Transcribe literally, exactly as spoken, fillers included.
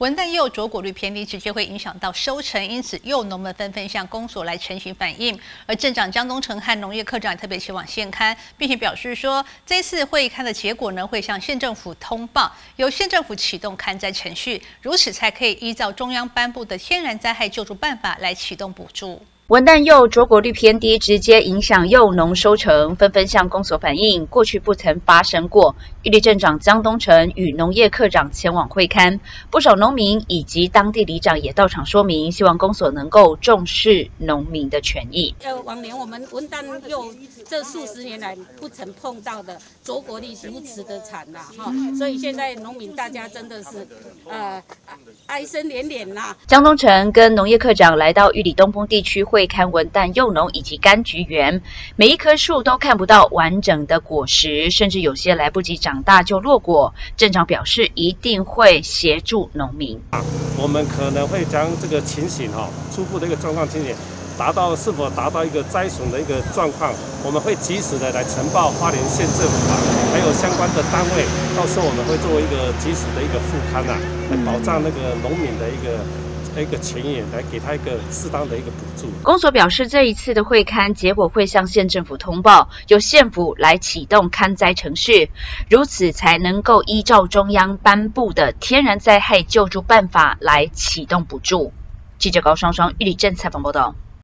文旦柚着果率偏低，直接会影响到收成，因此柚农们纷纷向公所来陈情反映。而镇长江东成和农业科长也特别前往县勘，并且表示说，这次会勘的结果呢，会向县政府通报，由县政府启动勘灾程序，如此才可以依照中央颁布的天然灾害救助办法来启动补助。 文旦柚着果率偏低，直接影响柚农收成，纷纷向公所反映，过去不曾发生过。玉里镇长江东成与农业科长前往会勘，不少农民以及当地里长也到场说明，希望公所能够重视农民的权益。 呃，往年我们文旦柚这数十年来不曾碰到的着果率如此的惨呐，哈，所以现在农民大家真的是呃哀声连连呐。 江东成跟农业科长来到玉里东丰地区会勘文旦柚农以及柑橘园，每一棵树都看不到完整的果实，甚至有些来不及长大就落果。镇长表示一定会协助农民。 我们可能会将这个情形哈，初步的一个状况情形，达到是否达到一个灾损的一个状况，我们会及时的来呈报花莲县政府啊，还有相关的单位，到时候我们会作为一个及时的一个复勘啊，来保障那个农民的一个。一个权益来给他一个适当的一个补助。 公所表示，这一次的会勘结果会向县政府通报，由县府来启动勘灾程序，如此才能够依照中央颁布的天然灾害救助办法来启动补助。记者高双双玉里镇采访报道。